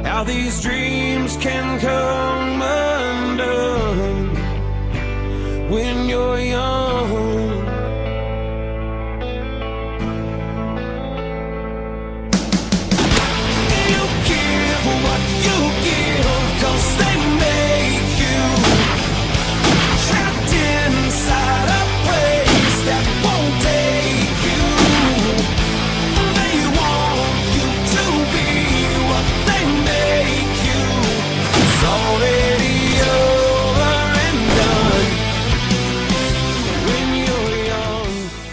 how these dreams can come undone when you're young. You give what you give, 'cause they make you trapped inside a place that won't take you. They want you to be what they make you. It's already over and done when you're young.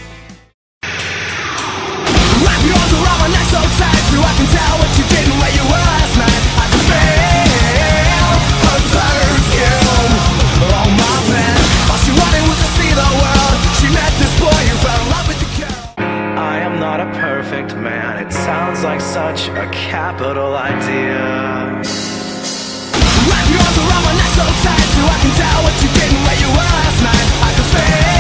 Wrap your arms around my neck so tight so I can tell what you did and where you were last night. I can feel her perfume on my bed. All she wanted was to see the world. She met this boy who fell in love with the girl. I am not a perfect man. It sounds like such a capital idea. Wrap your arms around my neck so tight so I can tell what you did and where you were last night. I can feel